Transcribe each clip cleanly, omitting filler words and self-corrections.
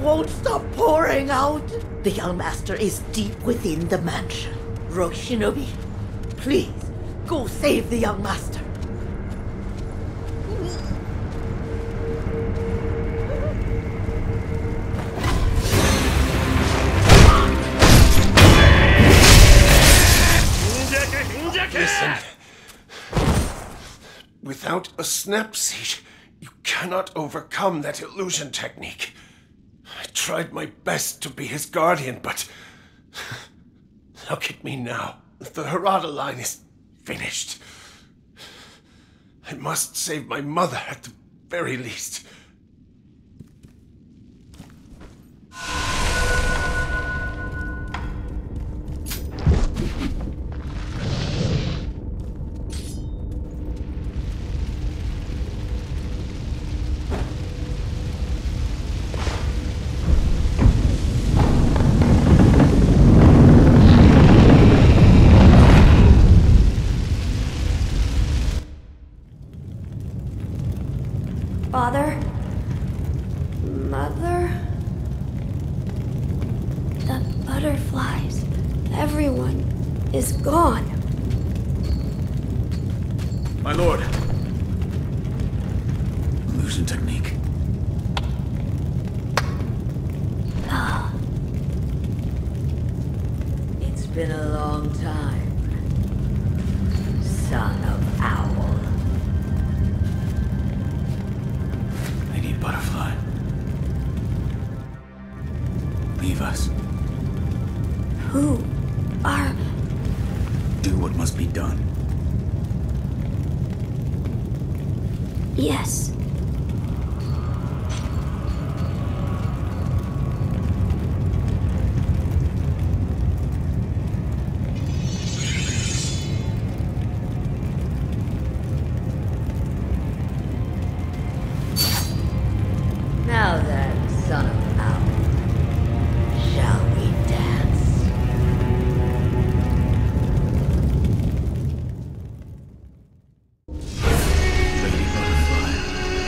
won't stop pouring out. The young master is deep within the mansion. Rogue Shinobi, please, go save the young master. Listen. Without a snap seed, you cannot overcome that illusion technique. I tried my best to be his guardian, but look at me now. The Harada line is finished. I must save my mother at the very least. Father? Mother? The butterflies. Everyone is gone. My lord. Illusion technique. It's been a long time, son of Owl. Butterfly. Leave us. Who are... Do what must be done. Yes. Now then, son of Owl, shall we dance? Lady Butterfly.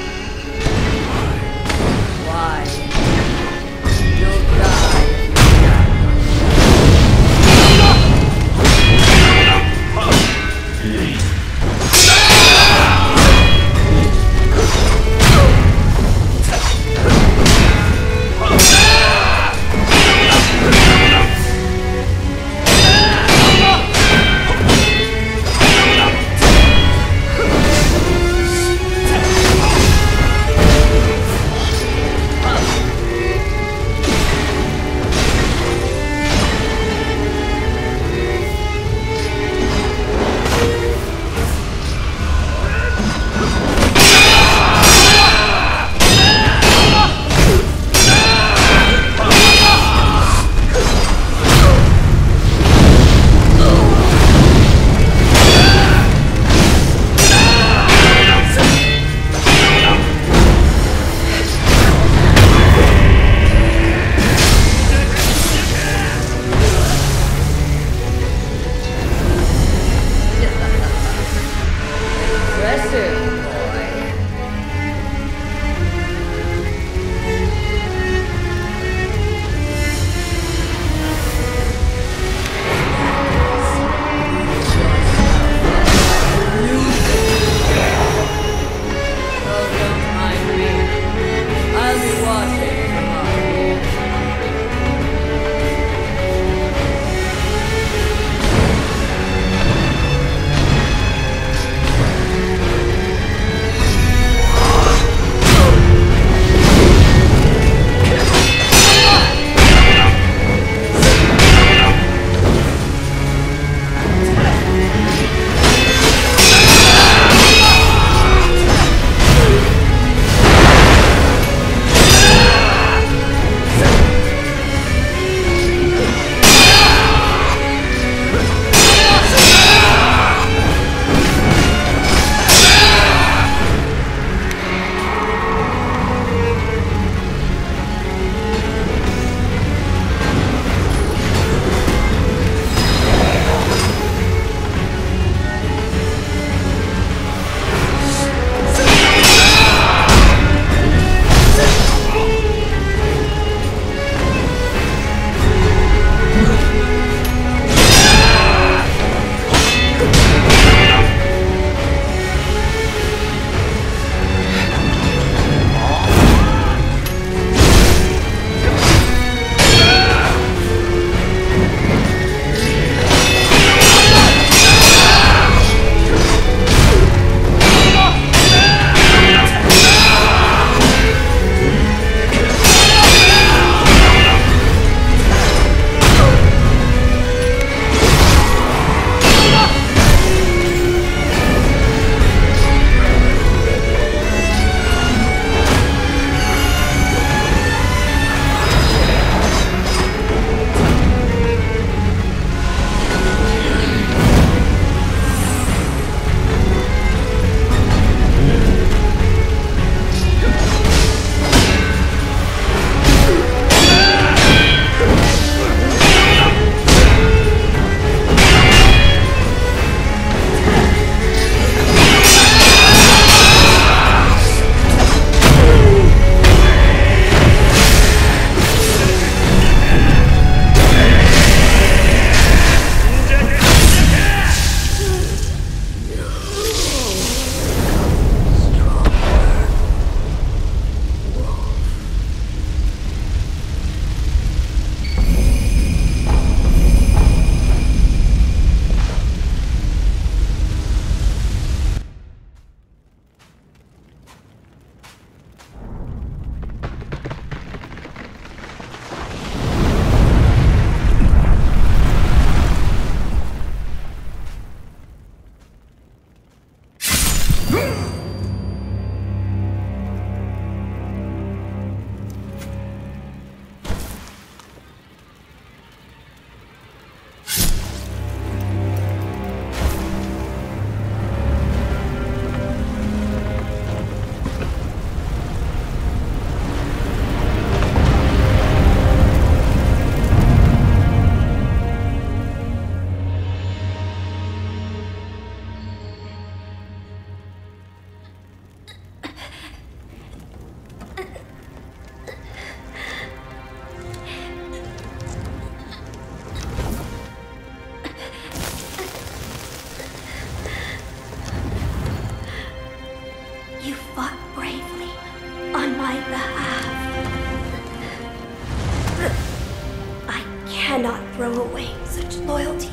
cannot throw away such loyalty.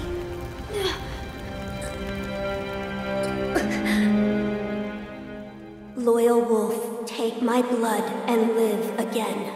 Loyal wolf, take my blood and live again.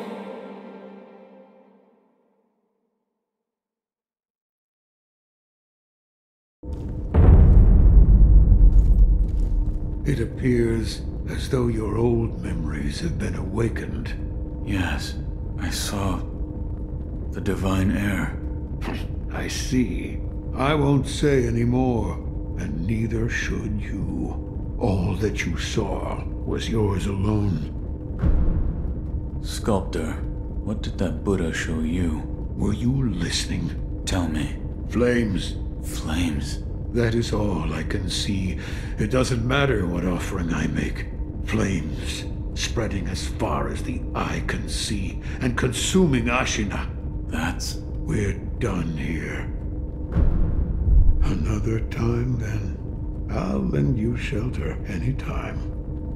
It appears as though your old memories have been awakened. Yes, I saw the divine air. I see. I won't say any more, and neither should you. All that you saw was yours alone. Sculptor, what did that Buddha show you? Were you listening? Tell me. Flames. Flames? That is all I can see. It doesn't matter what offering I make. Flames, spreading as far as the eye can see, and consuming Ashina. That's... We're done here. Another time, then. I'll lend you shelter anytime.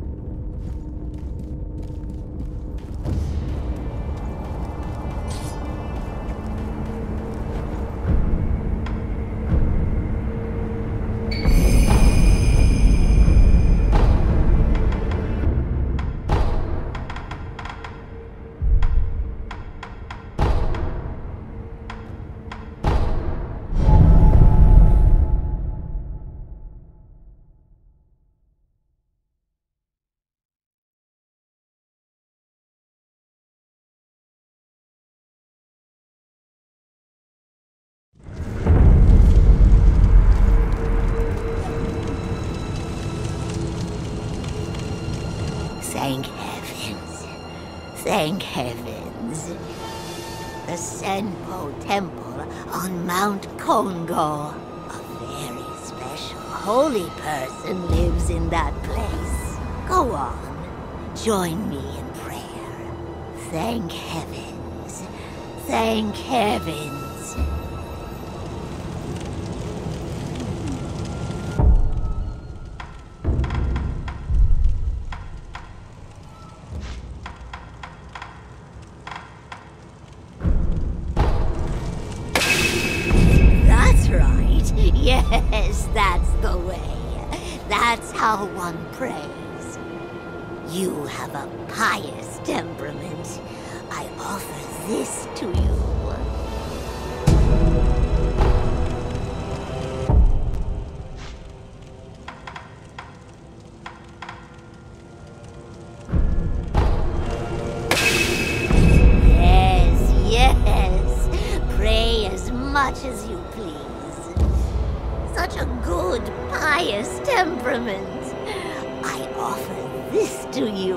Thank heavens. Thank heavens. The Senpo Temple on Mount Kongo. A very special holy person lives in that place. Go on. Join me in prayer. Thank heavens. Thank heavens. Yes, that's the way. That's how one prays. You have a pious temperament. I offer this to you. Yes. Pray as much as you please. Such a good, pious temperament. I offer this to you.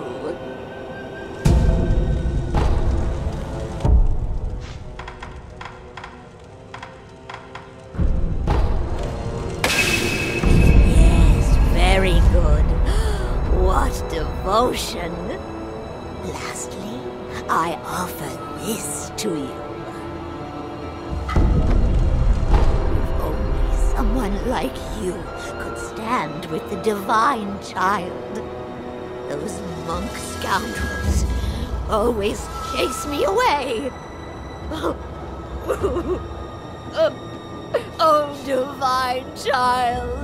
Yes, very good. What devotion. Lastly, I offer this to you. Someone like you could stand with the divine child. Those monk scoundrels always chase me away. Oh, divine child.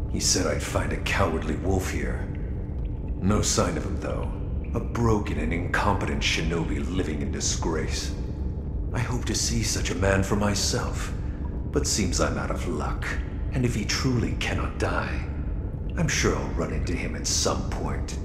He said I'd find a cowardly wolf here. No sign of him, though. A broken and incompetent shinobi living in disgrace. I hope to see such a man for myself, but seems I'm out of luck. And if he truly cannot die, I'm sure I'll run into him at some point.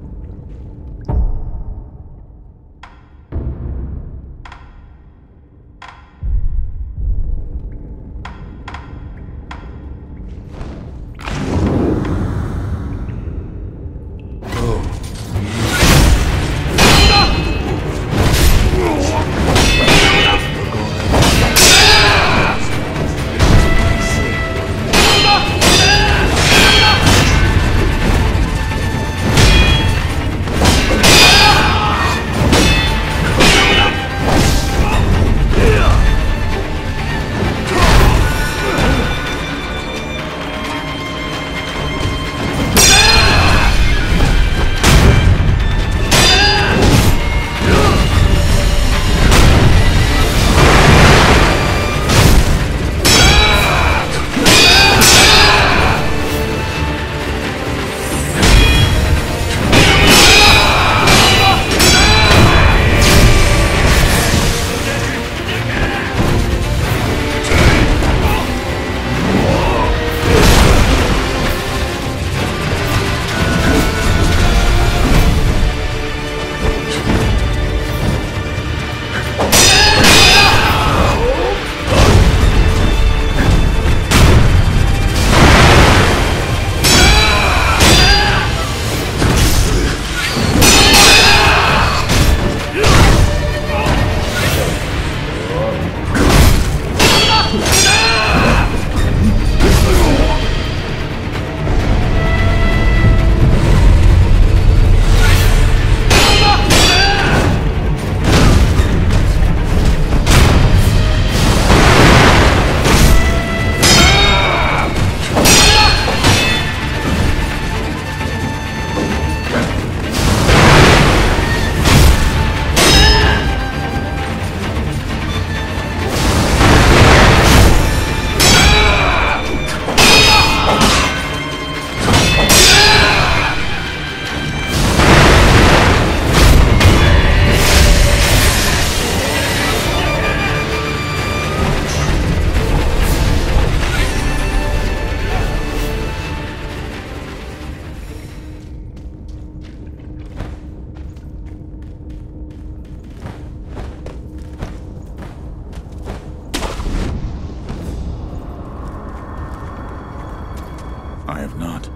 I have not.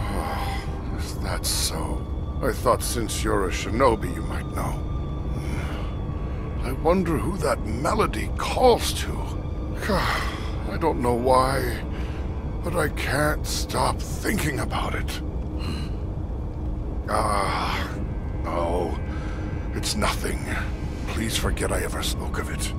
Is that so? I thought since you're a shinobi you might know. I wonder who that melody calls to. I don't know why, but I can't stop thinking about it. No. It's nothing. Please forget I ever spoke of it.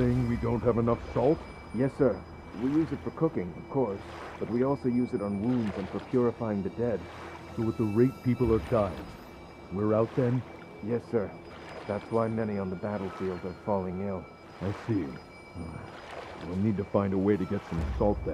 saying we don't have enough salt? Yes, sir. We use it for cooking, of course, but we also use it on wounds and for purifying the dead. So at the rate people are dying, we're out then? Yes, sir. That's why many on the battlefield are falling ill. I see. We'll need to find a way to get some salt then.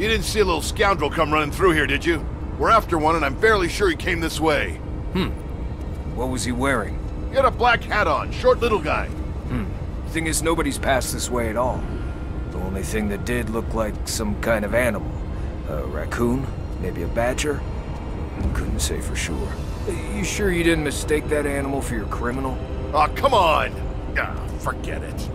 You didn't see a little scoundrel come running through here, did you? We're after one, and I'm fairly sure he came this way. What was he wearing? He had a black hat on, short little guy. Thing is, nobody's passed this way at all. The only thing that did look like some kind of animal. A raccoon? Maybe a badger? Couldn't say for sure. You sure you didn't mistake that animal for your criminal? Aw, come on! Ah, forget it.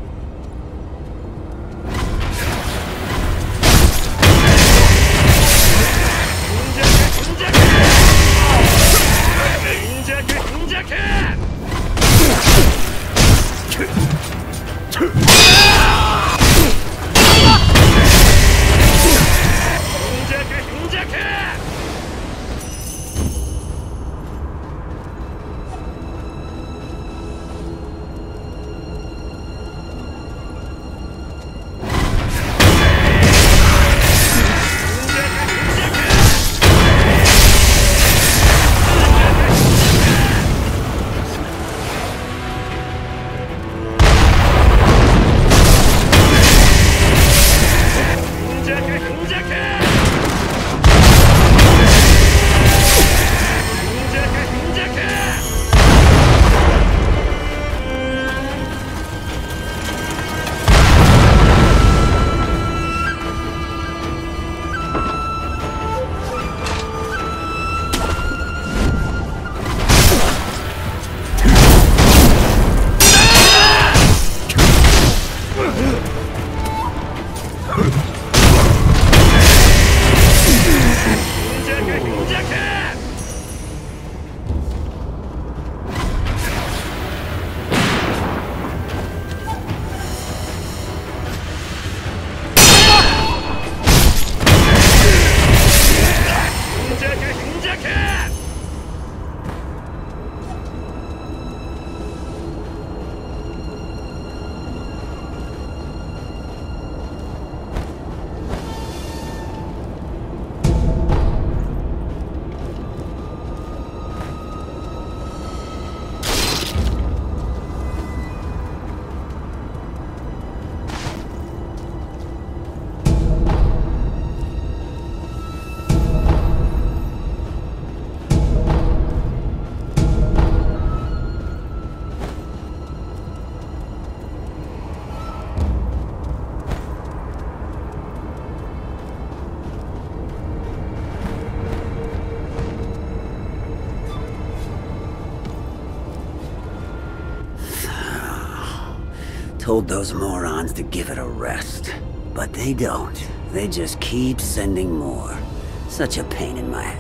Told those morons to give it a rest. But they don't. They just keep sending more. Such a pain in my...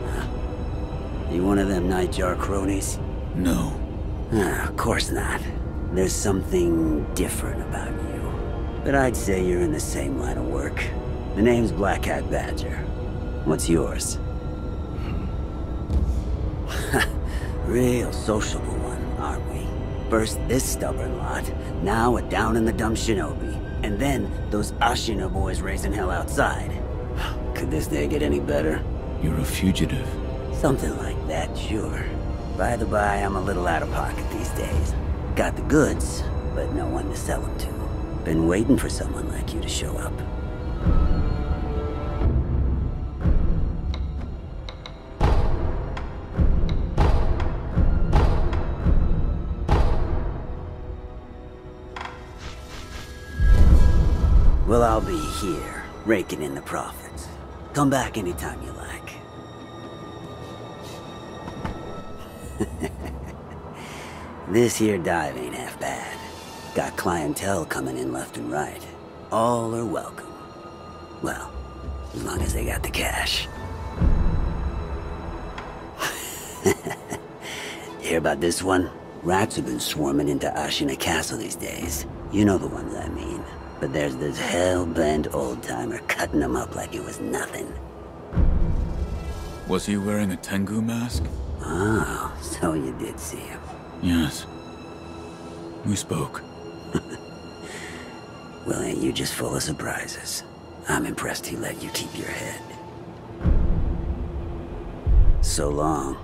You one of them Nightjar cronies? No. Of course not. There's something different about you. But I'd say you're in the same line of work. The name's Black Hat Badger. What's yours? Real sociable one, aren't we? First this stubborn lot, now a down-in-the-dumps shinobi, and then those Ashina boys raising hell outside. Could this day get any better? You're a fugitive. Something like that, sure. By the by, I'm a little out of pocket these days. Got the goods, but no one to sell them to. Been waiting for someone like you to show up. Well, I'll be here, raking in the profits. Come back anytime you like. This here dive ain't half bad. Got clientele coming in left and right. All are welcome. Well, as long as they got the cash. Hear about this one? Rats have been swarming into Ashina Castle these days. You know the ones I mean. But there's this hell-bent old-timer cutting them up like it was nothing. Was he wearing a Tengu mask? Oh, so you did see him. Yes. We spoke. Well, ain't you just full of surprises? I'm impressed he let you keep your head. So long.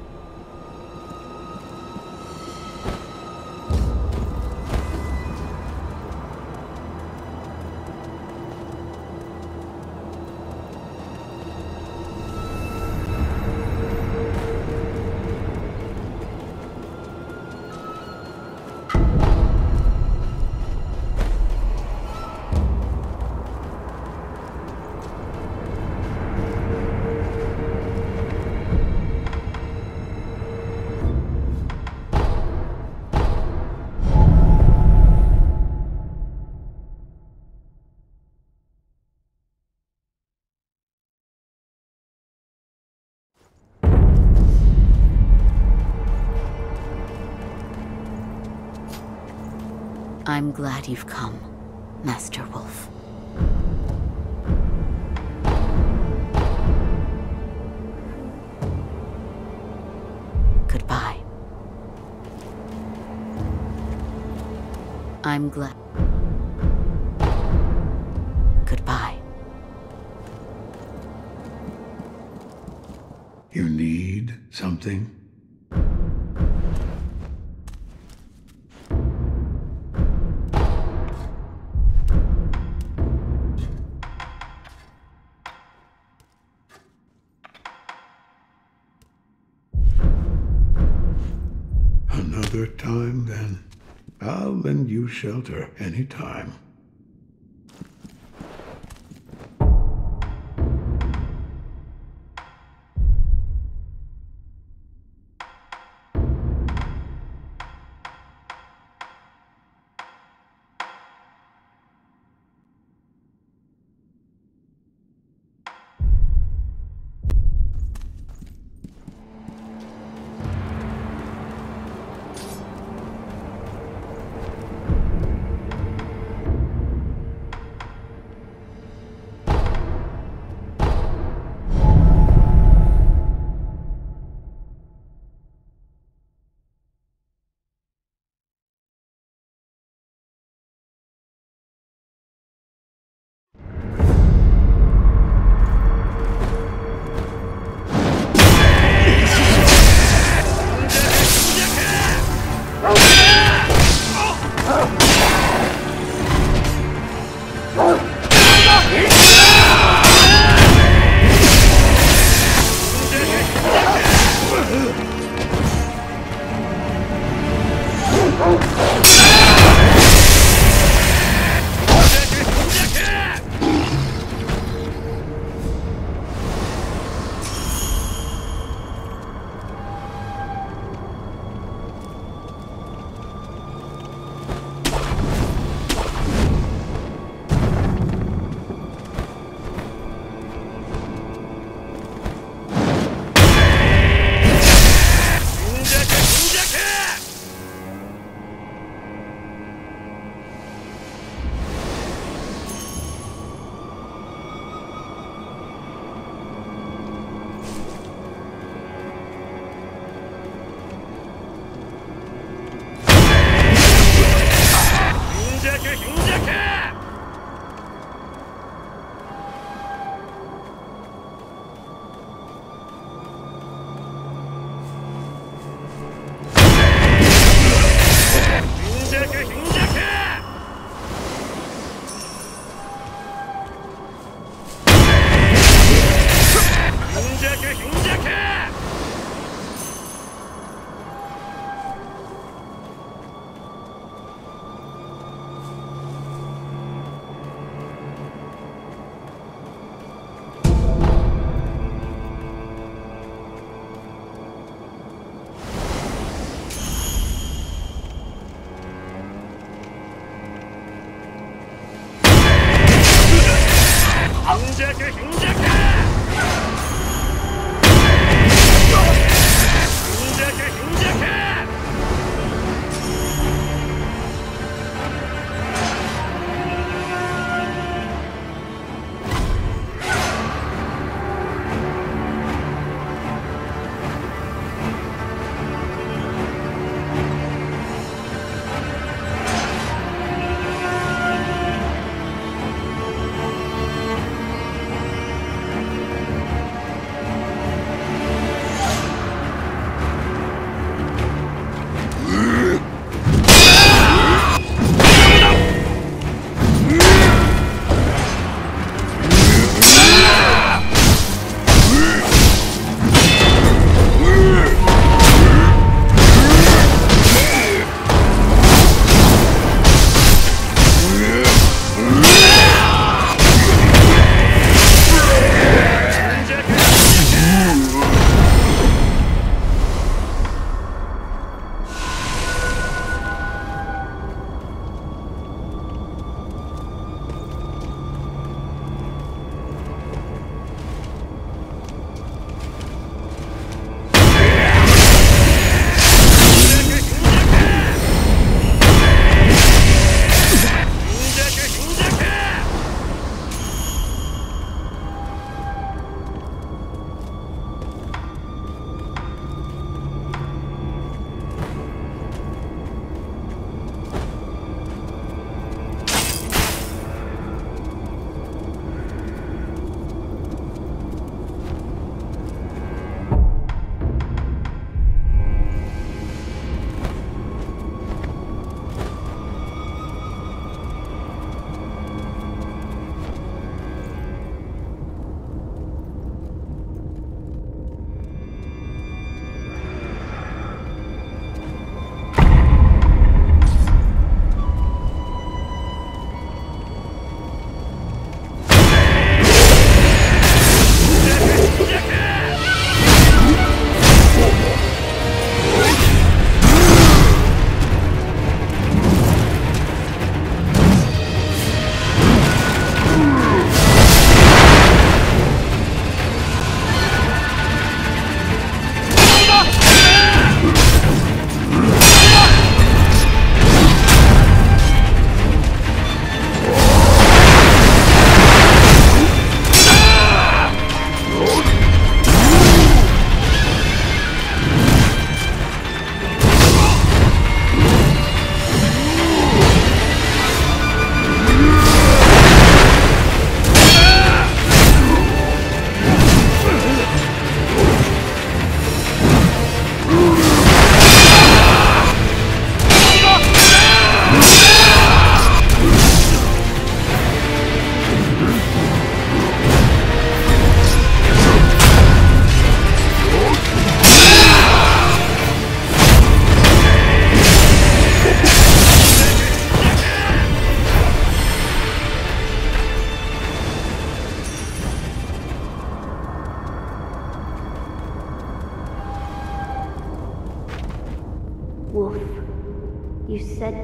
I'm glad you've come, Master Wolf. Goodbye. I'm glad. Goodbye. You need something? Another time, then. I'll lend you shelter anytime.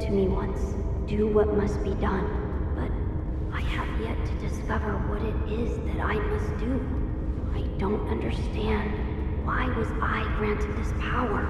to me once, do what must be done, but I have yet to discover what it is that I must do. I don't understand. Why was I granted this power?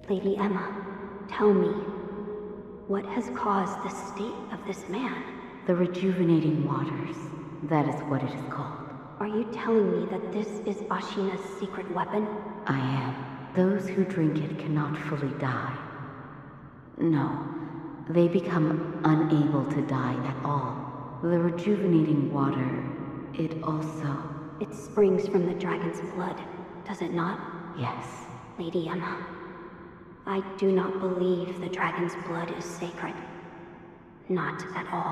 Lady Emma, tell me, what has caused the state of this man? The rejuvenating waters. That is what it is called. Are you telling me that this is Ashina's secret weapon? I am. Those who drink it cannot fully die. No, they become unable to die at all. The rejuvenating water, it also... It springs from the dragon's blood, does it not? Yes. Lady Emma, I do not believe the dragon's blood is sacred. Not at all.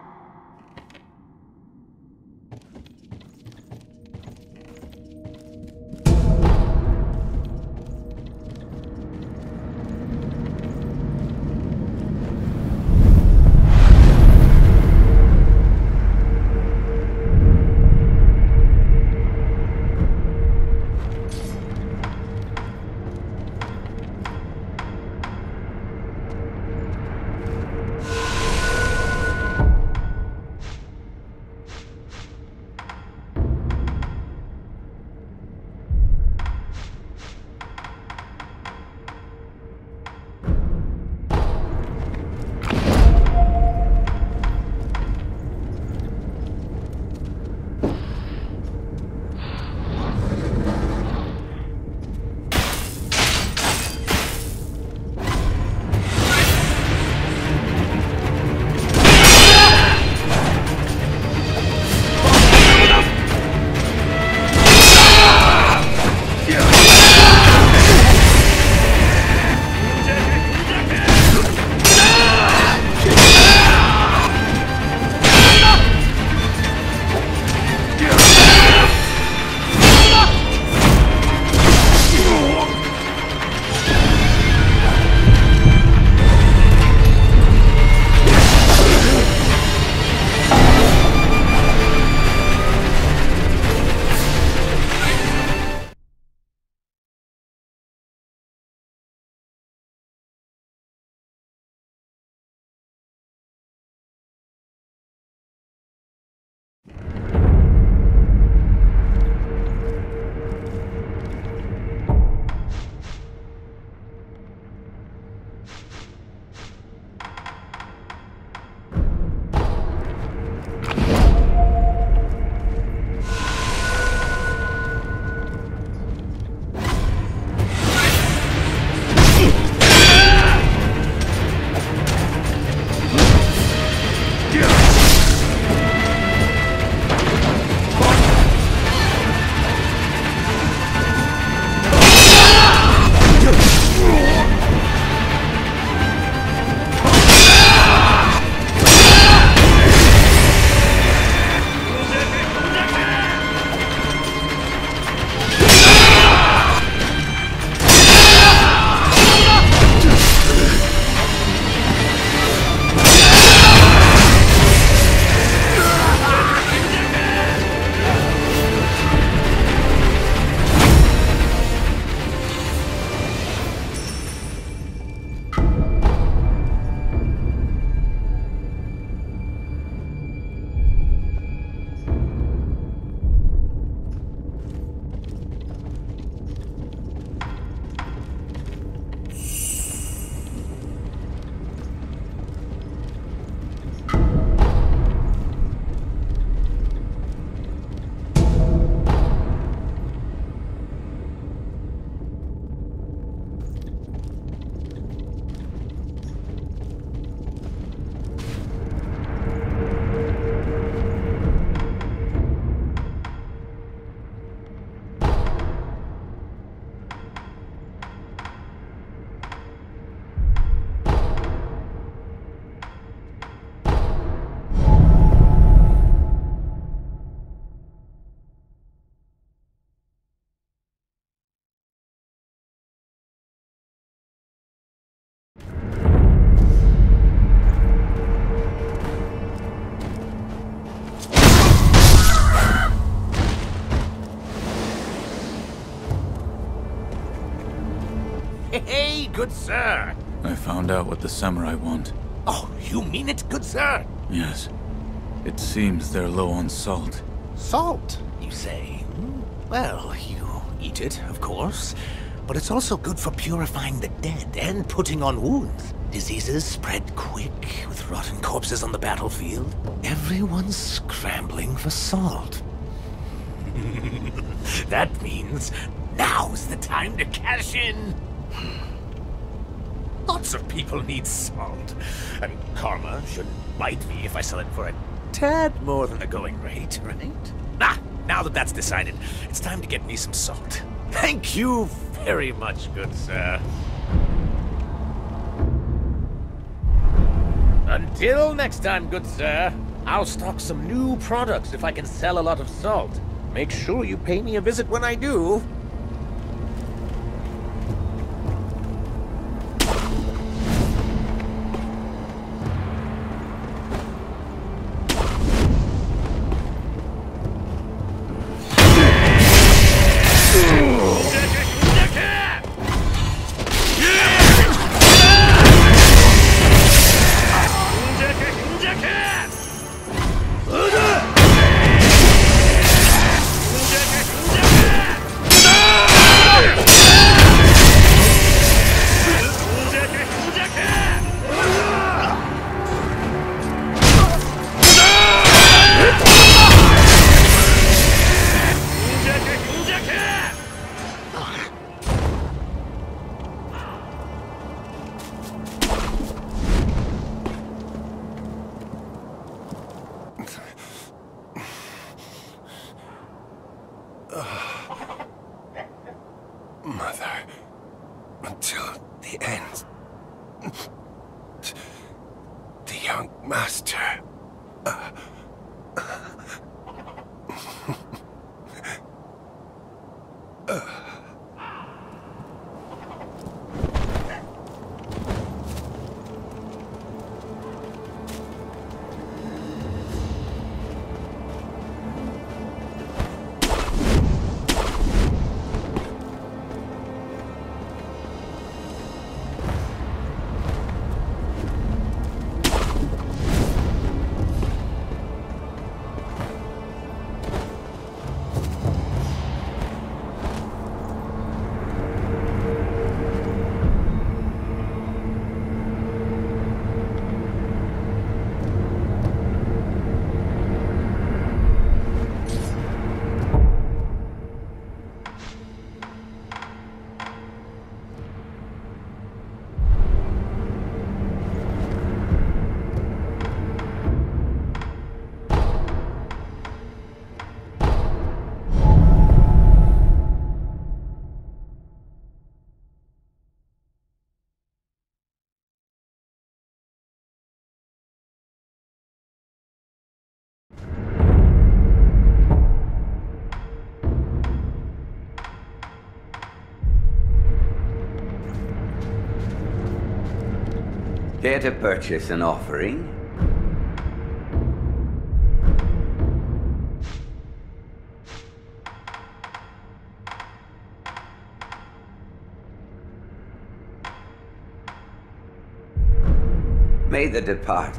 Hey, good sir! I found out what the samurai want. Oh, you mean it, good sir? Yes. It seems they're low on salt. Salt, you say? Well, you eat it, of course. but it's also good for purifying the dead and putting on wounds. Diseases spread quick with rotten corpses on the battlefield. Everyone's scrambling for salt. That means now's the time to cash in. Lots of people need salt, and karma shouldn't bite me if I sell it for a tad more than the going rate, right? Now that that's decided, it's time to get me some salt. Thank you very much, good sir. Until next time, good sir, I'll stock some new products if I can sell a lot of salt. Make sure you pay me a visit when I do. Mother, until the end. The young master. Care to purchase an offering? May the depart.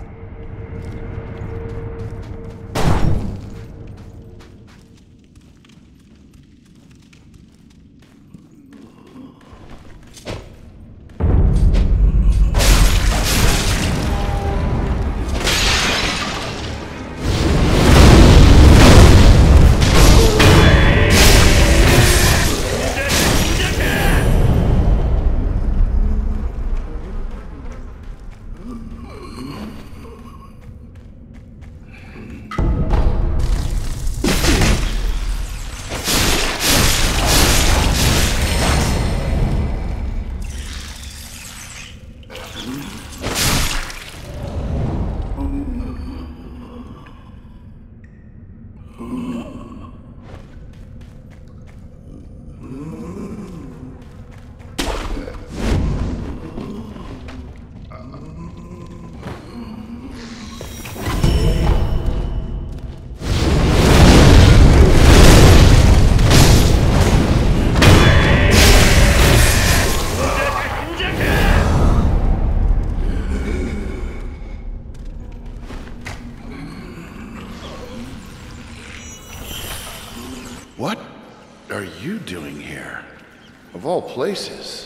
What are you doing here? Of all places.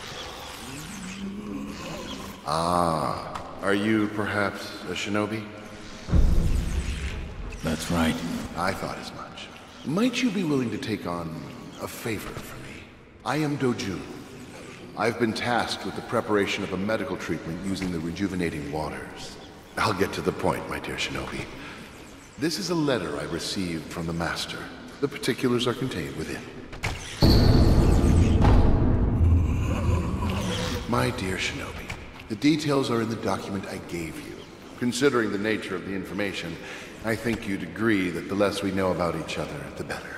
Ah, are you perhaps a shinobi? That's right. I thought as much. Might you be willing to take on a favor for me? I am Dojun. I've been tasked with the preparation of a medical treatment using the rejuvenating waters. I'll get to the point, my dear shinobi. This is a letter I received from the master. The particulars are contained within. My dear shinobi, the details are in the document I gave you. Considering the nature of the information, I think you'd agree that the less we know about each other, the better.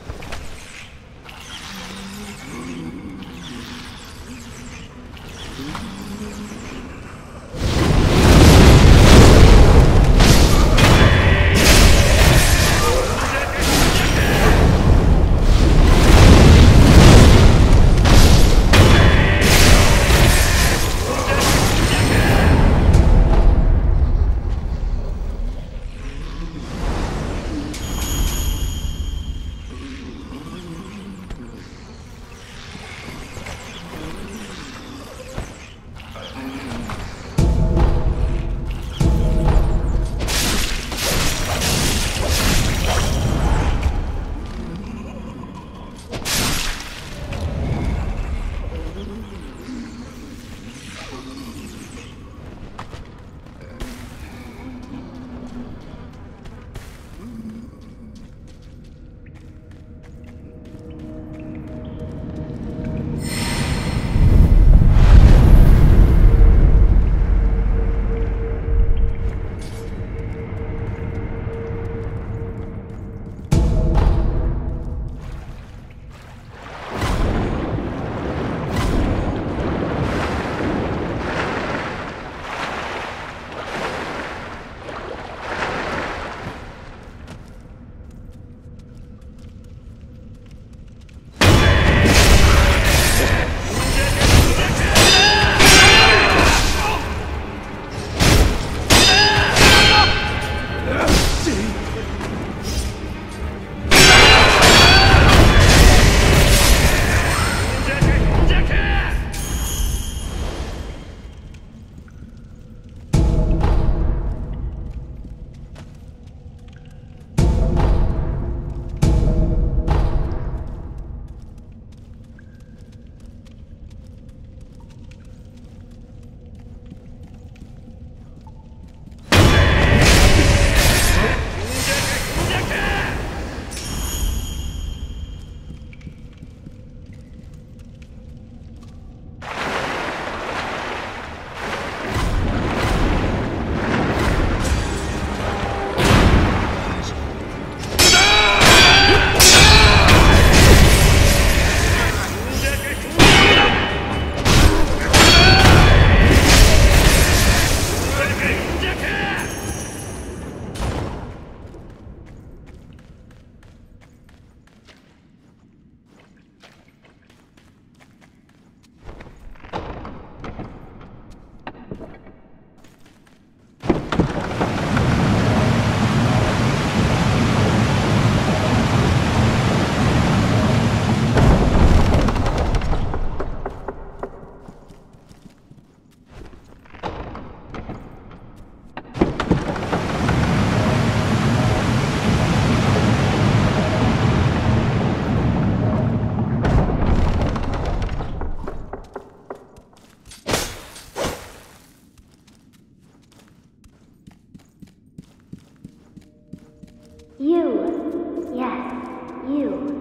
You. Yes, you.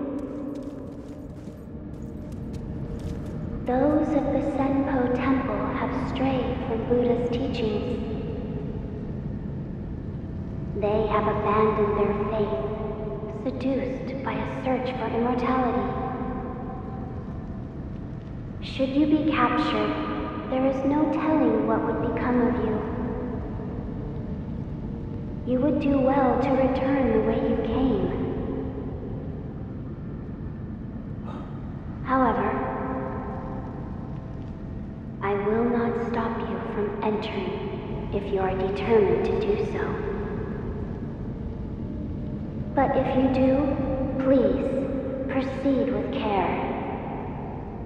Those of the Senpo Temple have strayed from Buddha's teachings. They have abandoned their faith, seduced by a search for immortality. Should you be captured, there is no telling what would become of you. You would do well to return the way you came. However, I will not stop you from entering if you are determined to do so. But if you do, please proceed with care.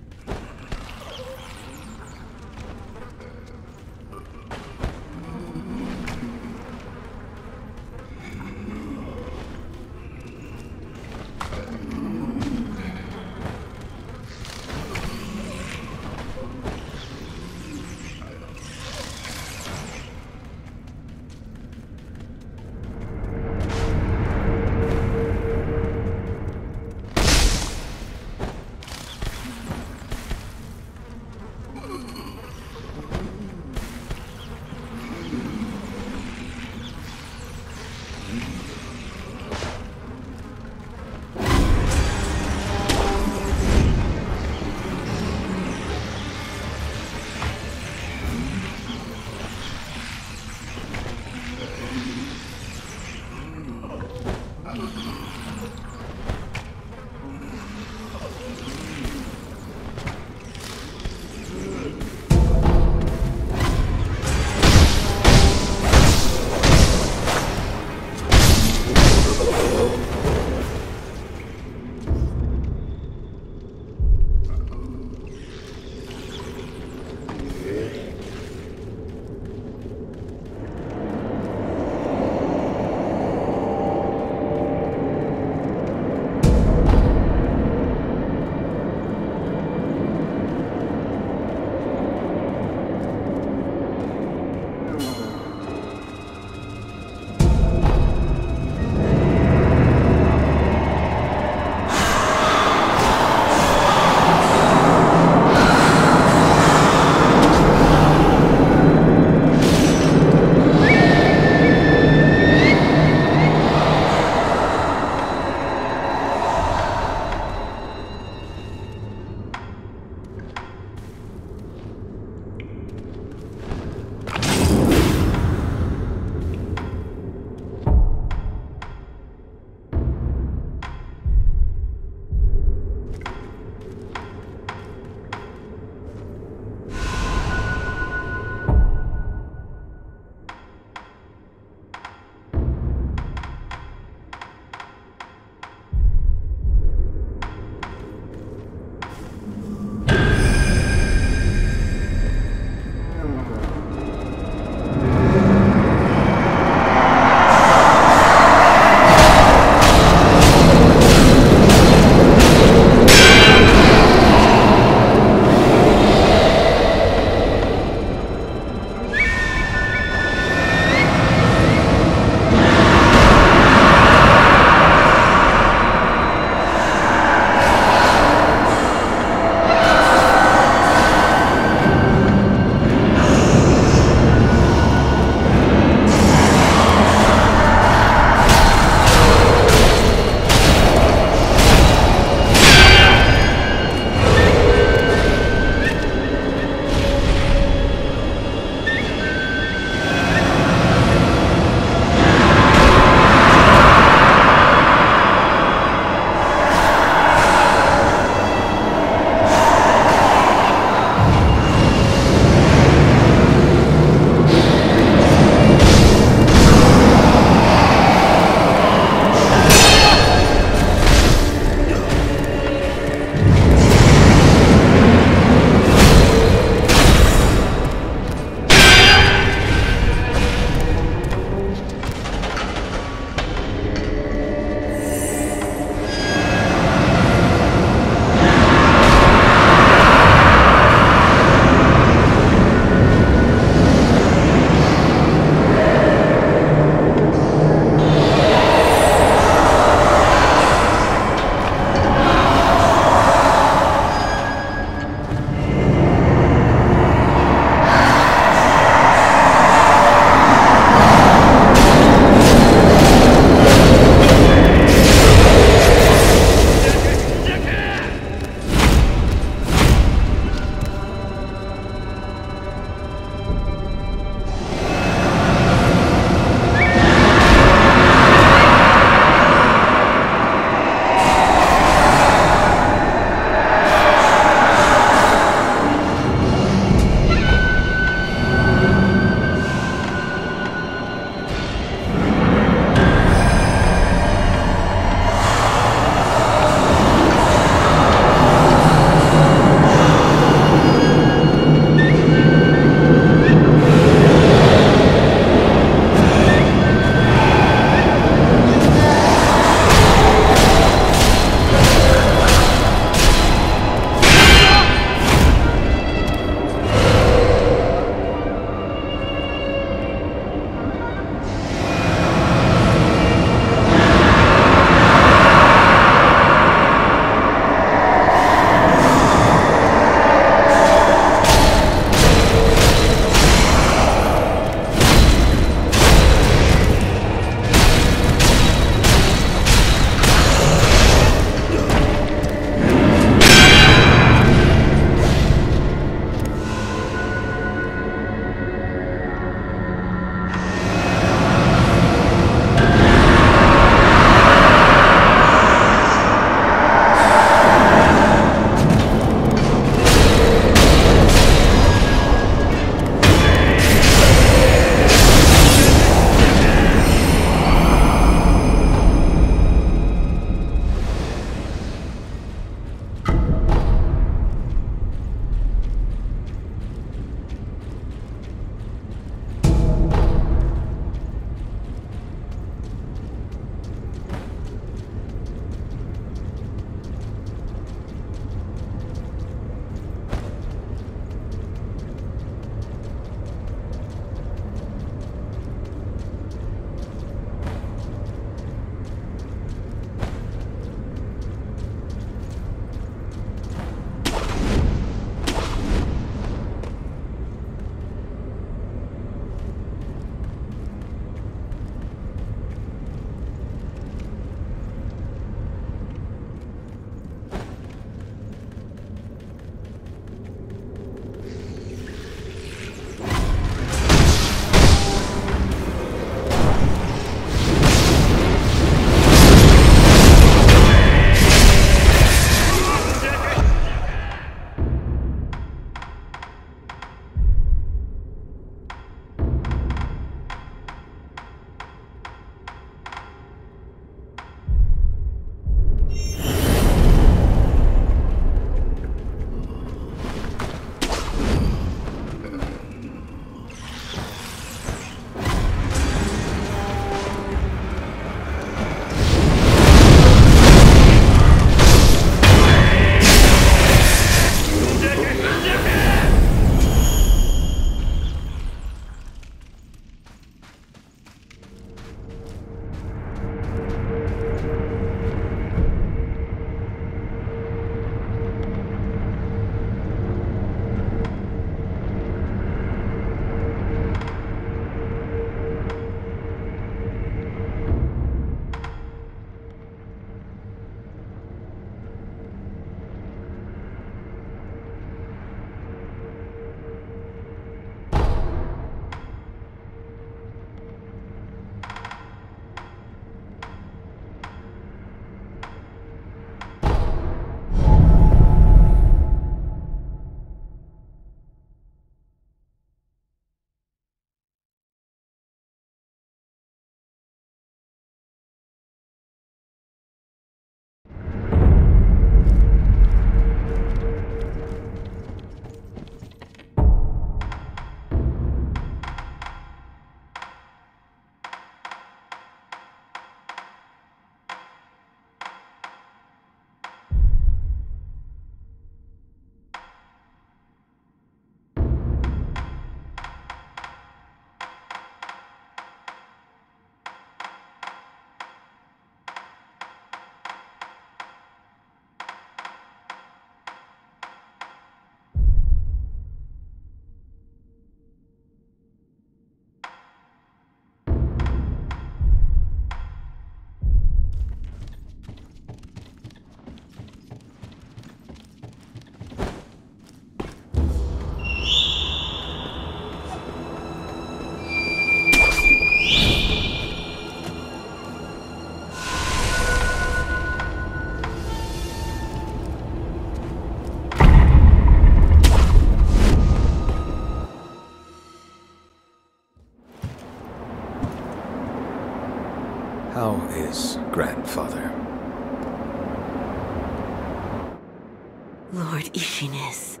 Lord Ishinis.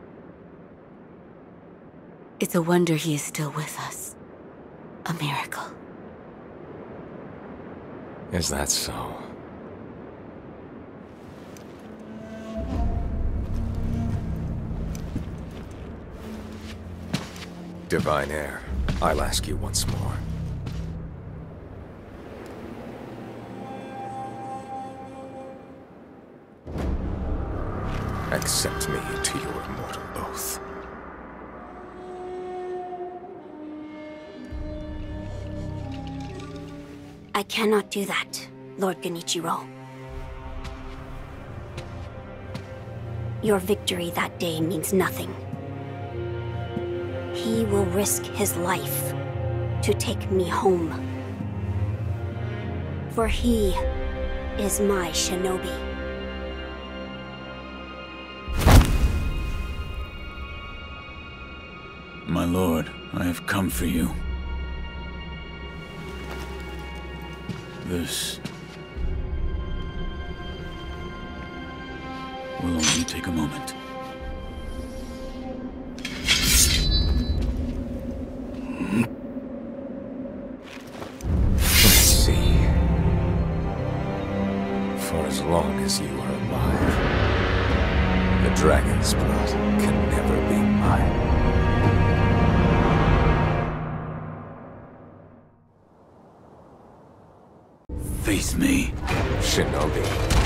It's a wonder he is still with us. A miracle. Is that so? Divine Heir, I'll ask you once more. Accept me to your immortal oath. I cannot do that, Lord Genichiro. Your victory that day means nothing. He will risk his life to take me home. For he is my shinobi. My lord, I have come for you. This will only take a moment. Let's see. For as long as you are alive, the dragon's blood can never be mine. Face me, Shinobi.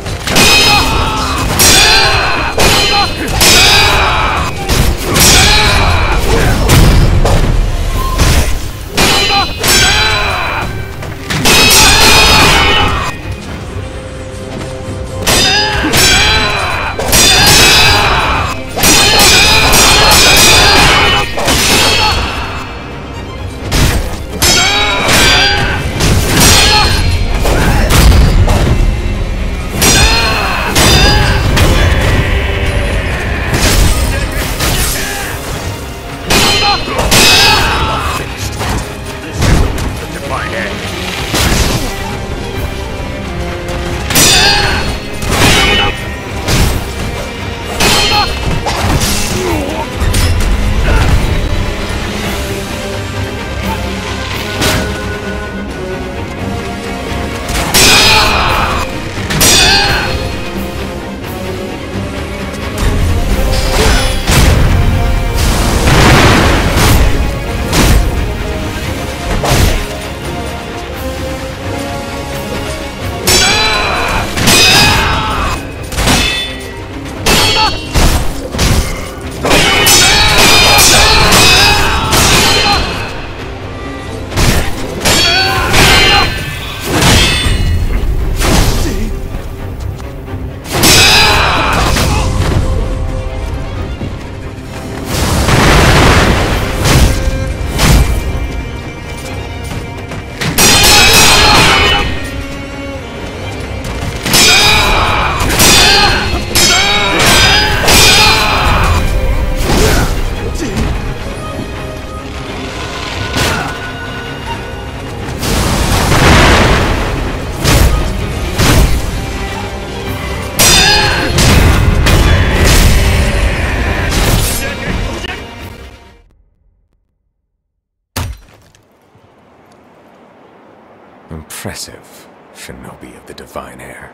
Impressive, shinobi of the Divine Heir.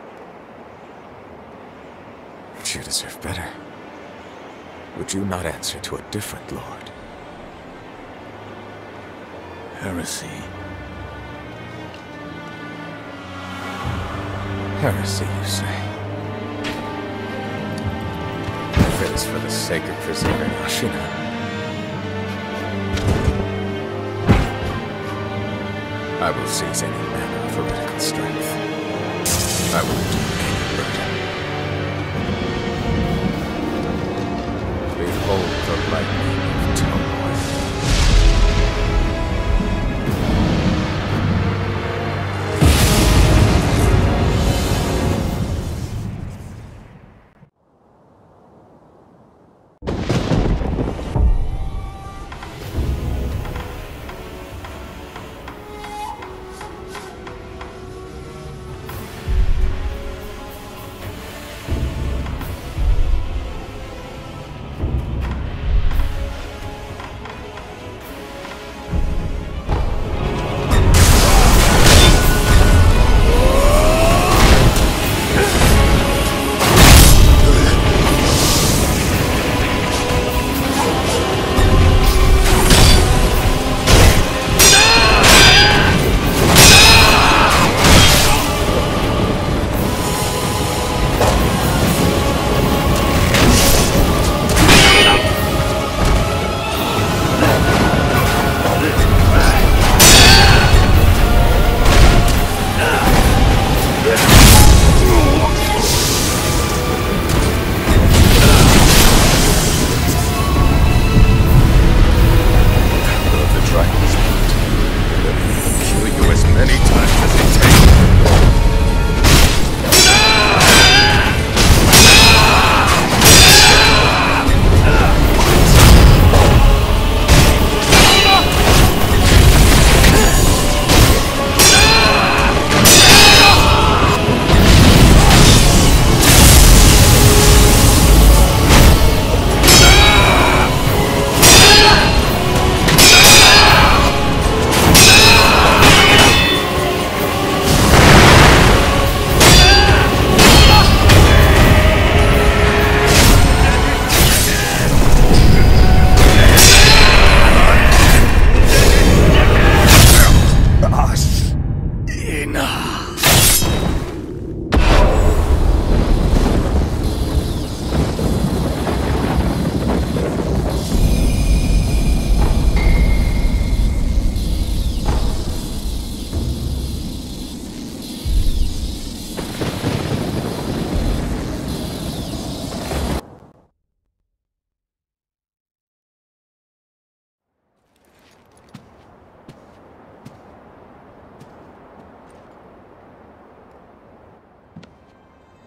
But you deserve better. Would you not answer to a different lord? Heresy. Heresy, you say? If it is for the sake of preserving Ashina, I will seize any manner of heretical strength. I will endure any burden. Behold the lightning of Tomoe.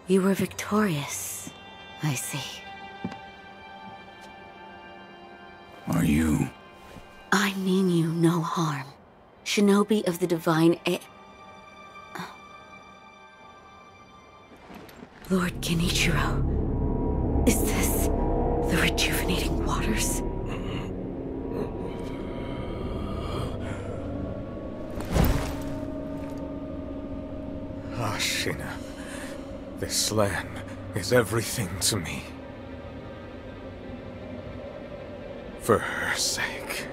You were victorious. I see. Are you? I mean you no harm. Shinobi of the divine Lord Genichiro, is this the rejuvenating waters? Ashina, this land is everything to me. For her sake,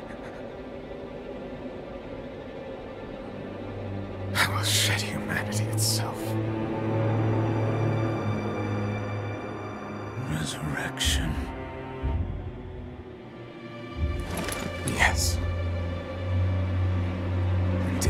I will shed humanity itself. Resurrection. Yes. Indeed.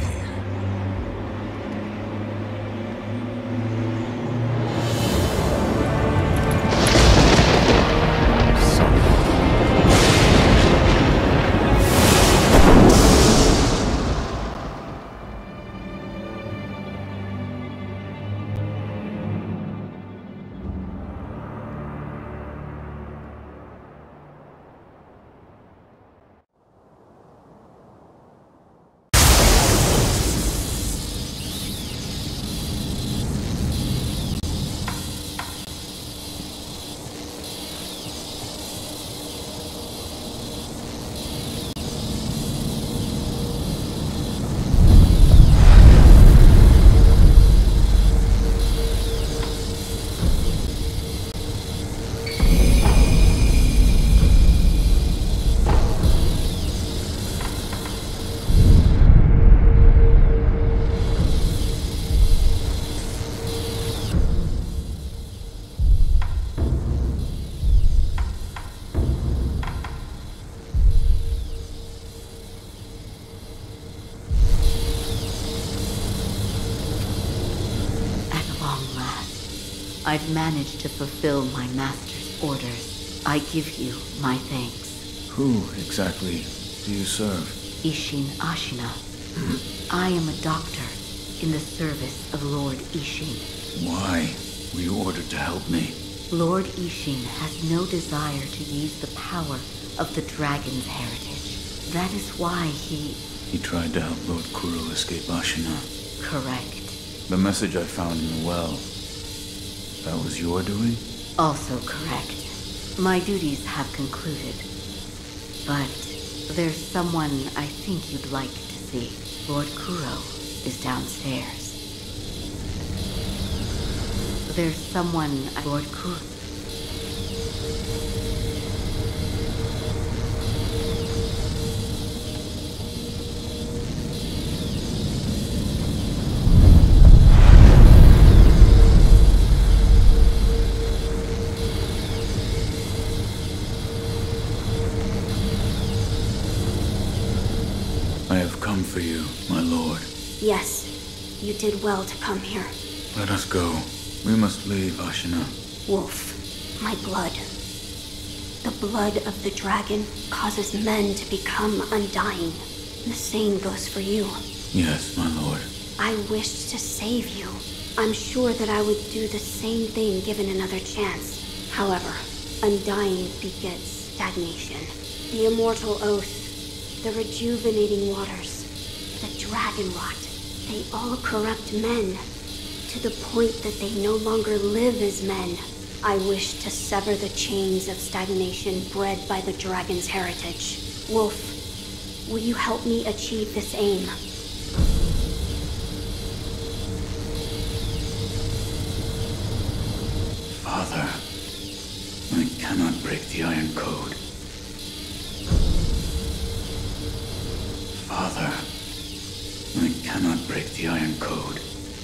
I've managed to fulfill my master's orders. I give you my thanks. Who exactly do you serve? Isshin Ashina. I am a doctor in the service of Lord Isshin. Why were you ordered to help me? Lord Isshin has no desire to use the power of the dragon's heritage. That is why he tried to help Lord Kuro escape Ashina. Correct. The message I found in the well, that was your doing? Also correct. My duties have concluded. But there's someone I think you'd like to see. Lord Kuro is downstairs. There's someone Lord Kuro... For you, my lord. Yes, you did well to come here. Let us go. We must leave Ashina. Wolf, my blood. The blood of the dragon causes men to become undying. The same goes for you. Yes, my lord. I wished to save you. I'm sure that I would do the same thing given another chance. However, undying begets stagnation. The immortal oath, the rejuvenating waters, the dragon rot, they all corrupt men, to the point that they no longer live as men. I wish to sever the chains of stagnation bred by the dragon's heritage. Wolf, will you help me achieve this aim? Father, I cannot break the Iron Code. Father, I cannot break the Iron Code.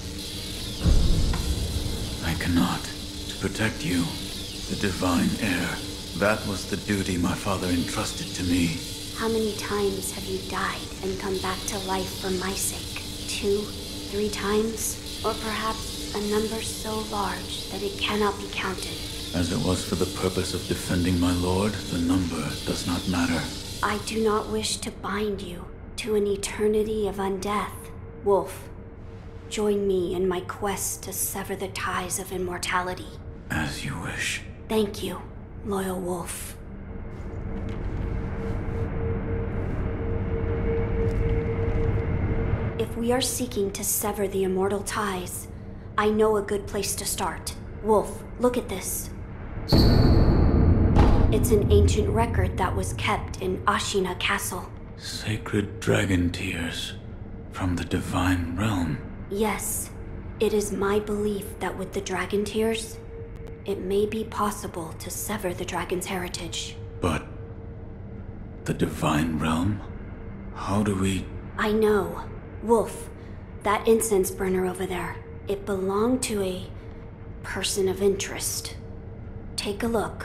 I cannot. To protect you, the divine heir. That was the duty my father entrusted to me. How many times have you died and come back to life for my sake? 2, 3 times? Or perhaps a number so large that it cannot be counted? As it was for the purpose of defending my lord, the number does not matter. I do not wish to bind you to an eternity of undeath. Wolf, join me in my quest to sever the ties of immortality. As you wish. Thank you, loyal wolf. If we are seeking to sever the immortal ties, I know a good place to start. Wolf, look at this. It's an ancient record that was kept in Ashina Castle. Sacred dragon tears from the divine realm. Yes, it is my belief that with the dragon tears, it may be possible to sever the dragon's heritage. But the divine realm? How do we... I know. Wolf, that incense burner over there, it belonged to a person of interest. Take a look.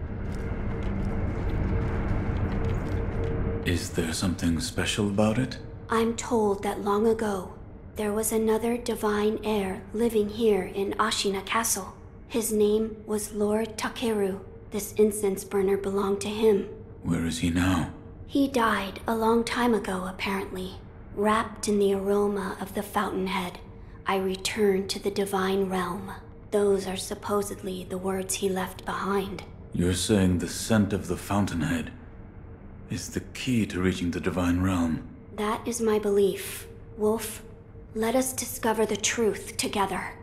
Is there something special about it? I'm told that long ago, there was another divine heir living here in Ashina Castle. His name was Lord Takeru. This incense burner belonged to him. Where is he now? He died a long time ago, apparently. Wrapped in the aroma of the fountainhead, I returned to the divine realm. Those are supposedly the words he left behind. You're saying the scent of the fountainhead is the key to reaching the divine realm? That is my belief. Wolf, let us discover the truth together.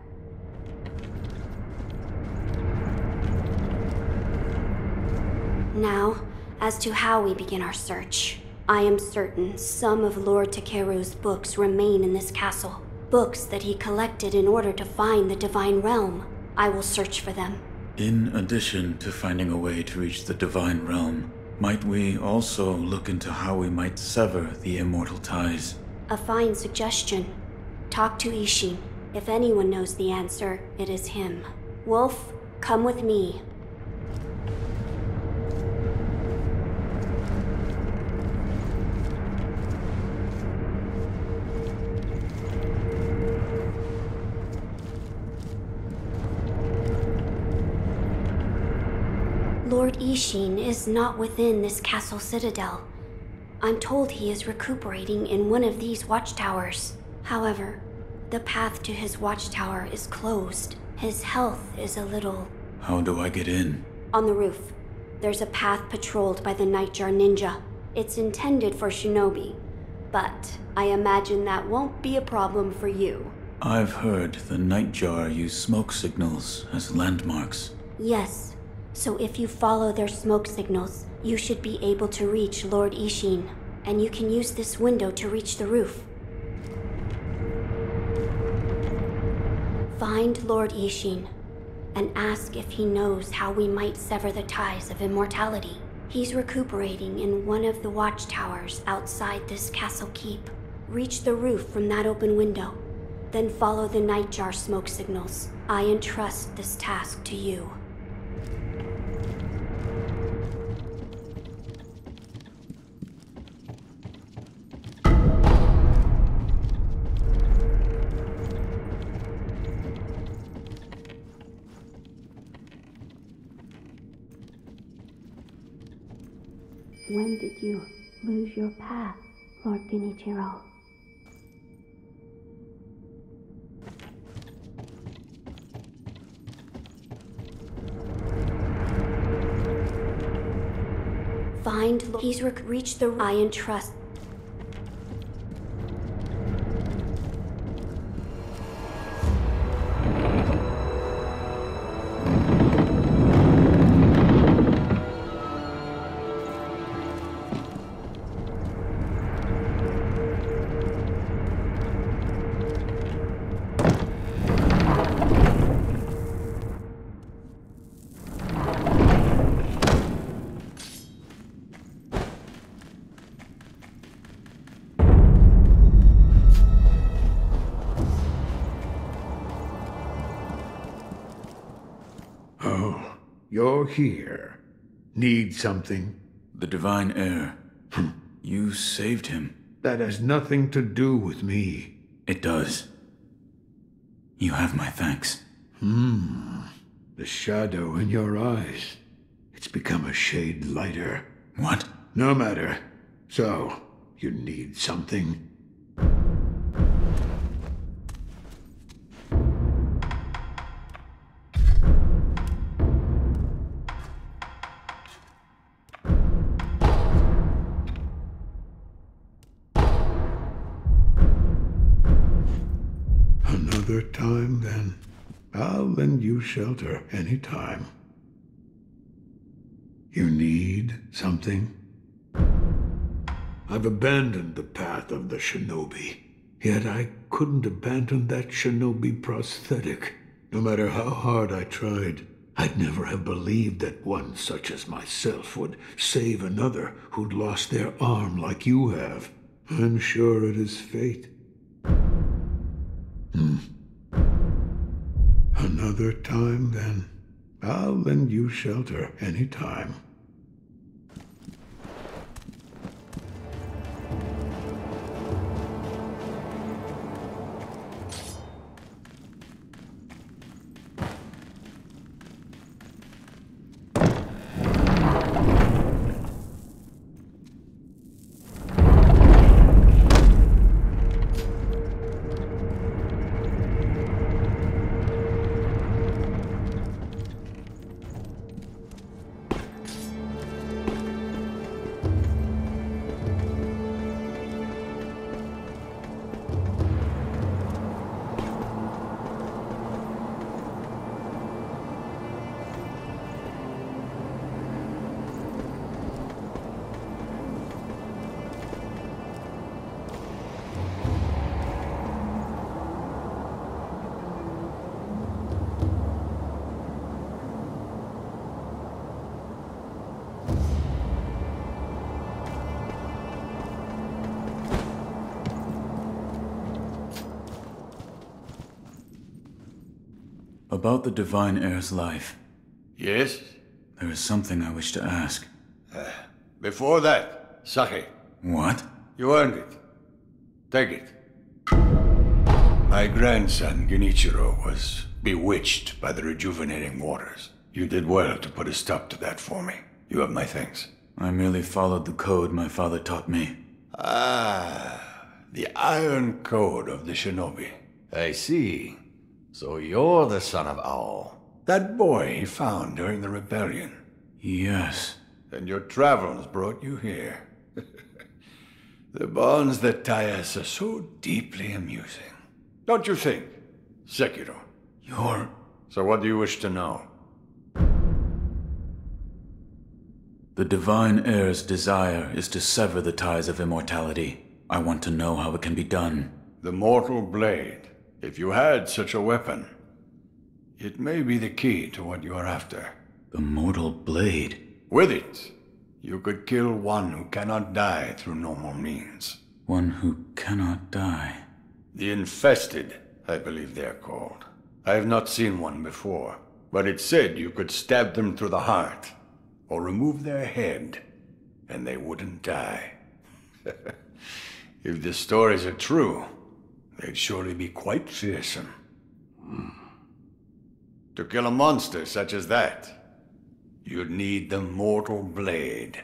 Now, as to how we begin our search. I am certain some of Lord Takeru's books remain in this castle. Books that he collected in order to find the divine realm. I will search for them. In addition to finding a way to reach the divine realm, might we also look into how we might sever the immortal ties? A fine suggestion. Talk to Ishin. If anyone knows the answer, it is him. Wolf, come with me. Lord Ishin is not within this castle citadel. I'm told he is recuperating in one of these watchtowers. However, the path to his watchtower is closed. His health is a little... How do I get in? On the roof. There's a path patrolled by the Nightjar Ninja. It's intended for shinobi, but I imagine that won't be a problem for you. I've heard the Nightjar use smoke signals as landmarks. Yes. So if you follow their smoke signals, you should be able to reach Lord Ishin, and you can use this window to reach the roof. Find Lord Ishin, and ask if he knows how we might sever the ties of immortality. He's recuperating in one of the watchtowers outside this castle keep. Reach the roof from that open window, then follow the Nightjar smoke signals. I entrust this task to you. When did you lose your path, Lord Genichiro? He's reached the... I entrust... You're here. Need something? The divine heir. You saved him. That has nothing to do with me. It does. You have my thanks. The shadow in your eyes. It's become a shade lighter. What? No matter. So, you need something? Another time, then. I'll lend you shelter any time. You need something? I've abandoned the path of the shinobi. Yet I couldn't abandon that shinobi prosthetic. No matter how hard I tried, I'd never have believed that one such as myself would save another who'd lost their arm like you have. I'm sure it is fate. Another time, then. I'll lend you shelter any time. About the Divine Heir's life. Yes? There is something I wish to ask. Before that, sake. What? You earned it. Take it. My grandson, Genichiro, was bewitched by the rejuvenating waters. You did well to put a stop to that for me. You have my thanks. I merely followed the code my father taught me. Ah, the Iron Code of the Shinobi. I see. So you're the son of Owl. That boy he found during the rebellion. Yes. And your travels brought you here. The bonds that tie us are so deeply amusing. Don't you think, Sekiro? You're... So what do you wish to know? The Divine Heir's desire is to sever the ties of immortality. I want to know how it can be done. The Mortal Blade. If you had such a weapon, it may be the key to what you are after. The Mortal Blade? With it, you could kill one who cannot die through normal means. One who cannot die? The Infested, I believe they are called. I have not seen one before, but it said you could stab them through the heart, or remove their head, and they wouldn't die. If the stories are true, they'd surely be quite fearsome. To kill a monster such as that, you'd need the Mortal Blade.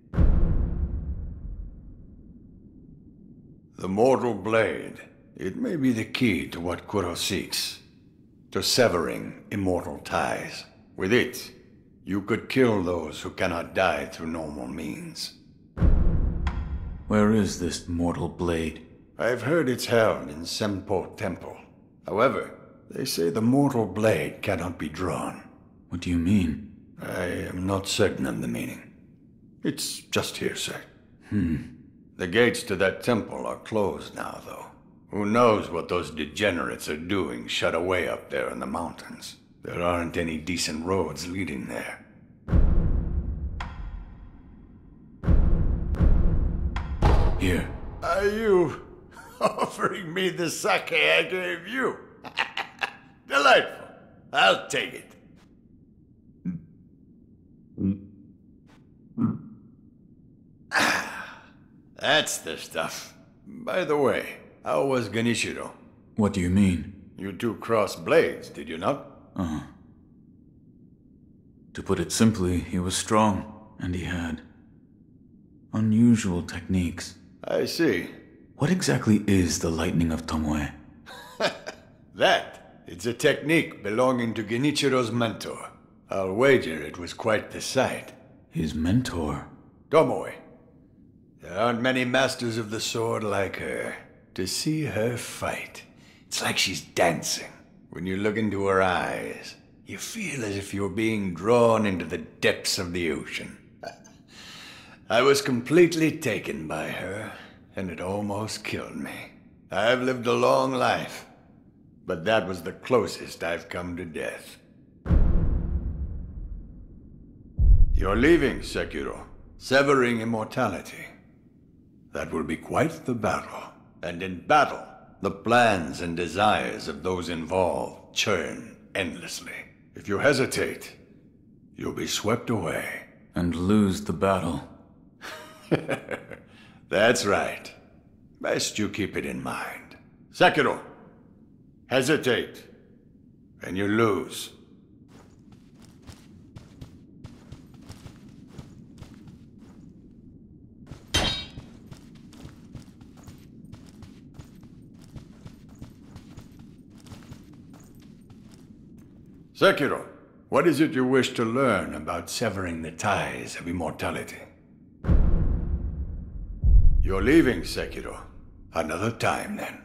The Mortal Blade, it may be the key to what Kuro seeks. To severing immortal ties. With it, you could kill those who cannot die through normal means. Where is this Mortal Blade? I've heard it's held in Senpo Temple. However, they say the Mortal Blade cannot be drawn. What do you mean? I am not certain of the meaning. It's just hearsay. The gates to that temple are closed now, though. Who knows what those degenerates are doing shut away up there in the mountains. There aren't any decent roads leading there. Here. Are you offering me the sake I gave you? Delightful. I'll take it. That's the stuff. By the way, how was Genichiro? What do you mean? You two crossed blades, did you not? To put it simply, he was strong, and he had unusual techniques. I see. What exactly is the Lightning of Tomoe? It's a technique belonging to Genichiro's mentor. I'll wager it was quite the sight. His mentor? Tomoe. There aren't many masters of the sword like her. To see her fight, It's like she's dancing. When you look into her eyes, you feel as if you're being drawn into the depths of the ocean. I was completely taken by her, and it almost killed me. I've lived a long life, but that was the closest I've come to death. You're leaving, Sekiro, severing immortality. That will be quite the battle. And in battle, the plans and desires of those involved churn endlessly. If you hesitate, you'll be swept away. And lose the battle. That's right. Best you keep it in mind. Sekiro, hesitate, and you lose. Sekiro, what is it you wish to learn about severing the ties of immortality? You're leaving, Sekiro. Another time, then.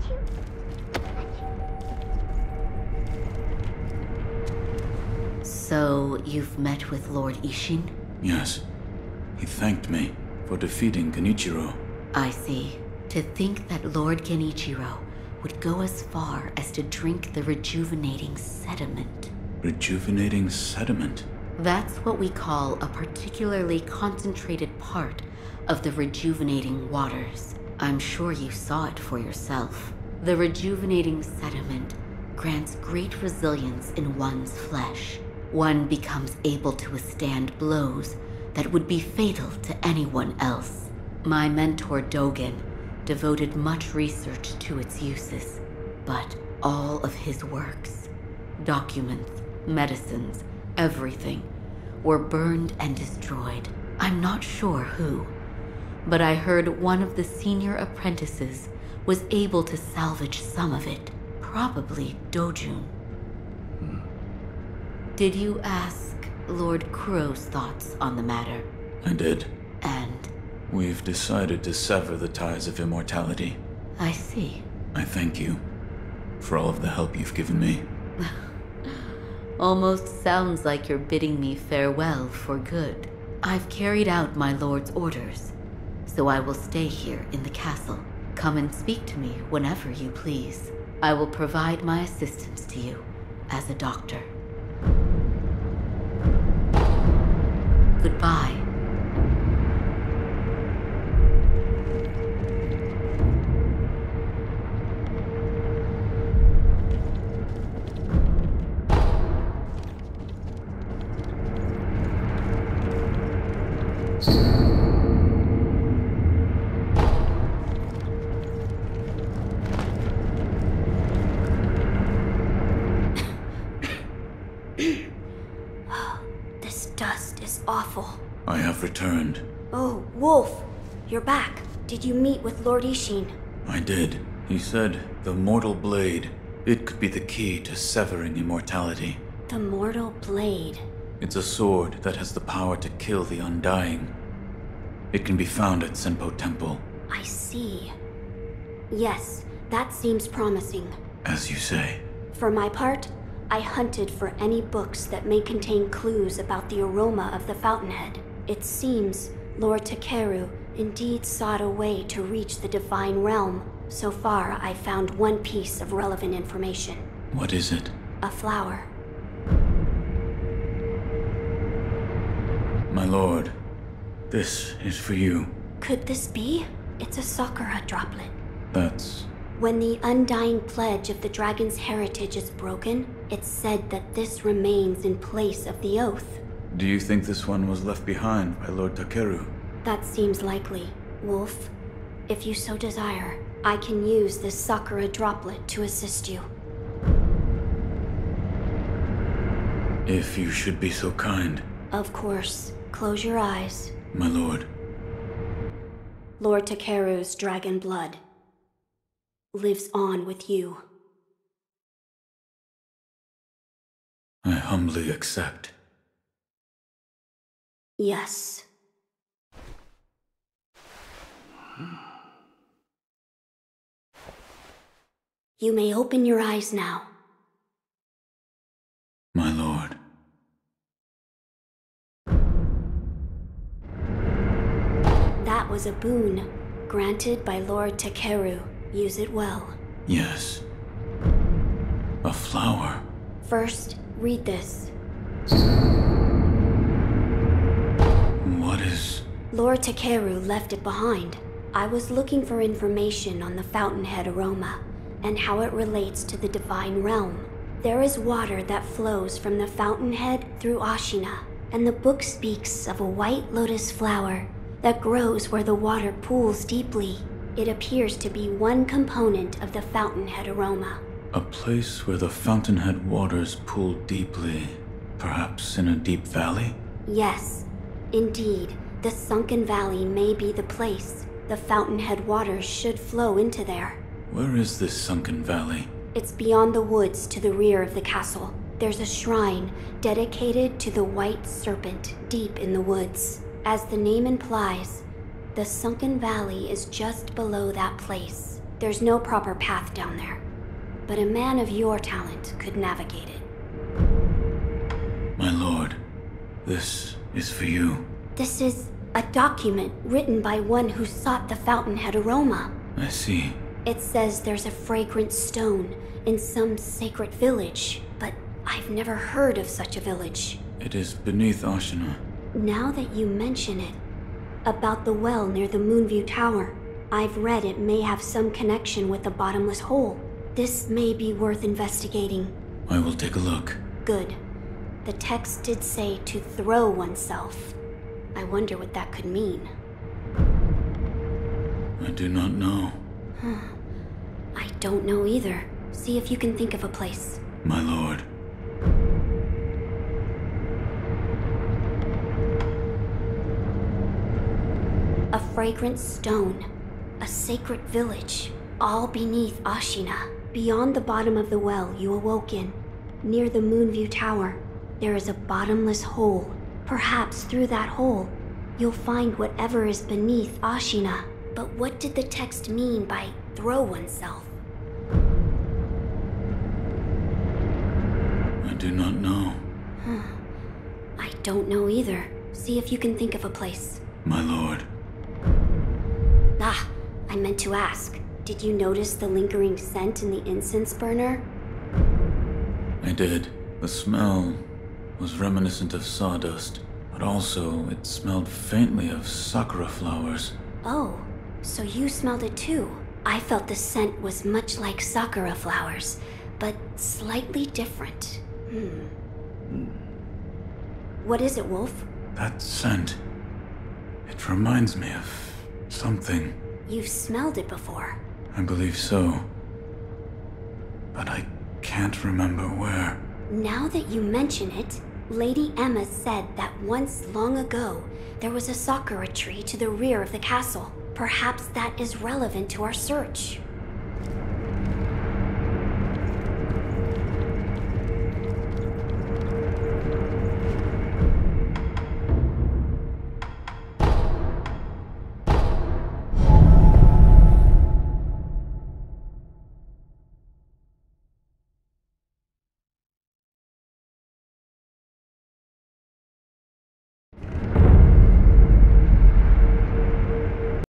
So, you've met with Lord Ishin? Yes. He thanked me for defeating Genichiro. I see. To think that Lord Genichiro would go as far as to drink the rejuvenating sediment. Rejuvenating sediment? That's what we call a particularly concentrated part of the rejuvenating waters. I'm sure you saw it for yourself. The rejuvenating sediment grants great resilience in one's flesh. One becomes able to withstand blows that would be fatal to anyone else. My mentor Dogen devoted much research to its uses, but all of his works, documents, medicines, everything, were burned and destroyed. I'm not sure who, but I heard one of the senior apprentices was able to salvage some of it, probably Dojun. Did you ask Lord Kuro's thoughts on the matter? I did. And? We've decided to sever the ties of immortality. I see. I thank you for all of the help you've given me. Almost sounds like you're bidding me farewell for good. I've carried out my lord's orders, so I will stay here in the castle. Come and speak to me whenever you please. I will provide my assistance to you as a doctor. Goodbye. This dust is awful. I have returned. Oh, Wolf, you're back. Did you meet with Lord Ishin? I did. He said the mortal blade, it could be the key to severing immortality. The mortal blade. It's a sword that has the power to kill the undying. It can be found at Senpo Temple. I see. Yes, that seems promising. As you say. For my part, I hunted for any books that may contain clues about the aroma of the fountainhead. It seems Lord Takeru indeed sought a way to reach the divine realm. So far, I found one piece of relevant information. What is it? A flower. My lord, this is for you. Could this be? It's a Sakura droplet. That's... When the undying pledge of the dragon's heritage is broken, it's said that this remains in place of the oath. Do you think this one was left behind by Lord Takeru? That seems likely. Wolf, if you so desire, I can use this Sakura droplet to assist you. If you should be so kind. Of course. Close your eyes. My lord. Lord Takeru's dragon blood lives on with you. I humbly accept. Yes. You may open your eyes now. My lord. That was a boon granted by Lord Takeru. Use it well. Yes. A flower. First, read this. What is... Lord Takeru left it behind. I was looking for information on the fountainhead aroma and how it relates to the divine realm. There is water that flows from the fountainhead through Ashina, and the book speaks of a white lotus flower that grows where the water pools deeply. It appears to be one component of the fountainhead aroma. A place where the fountainhead waters pool deeply, perhaps in a deep valley? Yes, indeed. The sunken valley may be the place. The fountainhead waters should flow into there. Where is this sunken valley? It's beyond the woods to the rear of the castle. There's a shrine dedicated to the white serpent deep in the woods. As the name implies, the sunken valley is just below that place. There's no proper path down there, but a man of your talent could navigate it. My lord, this is for you. This is a document written by one who sought the fountainhead aroma. I see. It says there's a fragrant stone in some sacred village, but I've never heard of such a village. It is beneath Ashina. Now that you mention it, about the well near the Moonview Tower, I've read it may have some connection with the bottomless hole. This may be worth investigating. I will take a look. Good. The text did say to throw oneself. I wonder what that could mean. I do not know. I don't know either. See if you can think of a place. My lord. A fragrant stone. A sacred village. All beneath Ashina. Beyond the bottom of the well you awoke in. Near the Moonview Tower. There is a bottomless hole. Perhaps through that hole, you'll find whatever is beneath Ashina. But what did the text mean by throw oneself? I do not know. I don't know either. See if you can think of a place. My lord. Ah, I meant to ask. Did you notice the lingering scent in the incense burner? I did. The smell was reminiscent of sawdust, but also it smelled faintly of sakura flowers. Oh, so you smelled it too. I felt the scent was much like sakura flowers, but slightly different. What is it, Wolf? That scent. It reminds me of something. You've smelled it before. I believe so. But I can't remember where. Now that you mention it, Lady Emma said that once long ago, there was a sakura tree to the rear of the castle. Perhaps that is relevant to our search.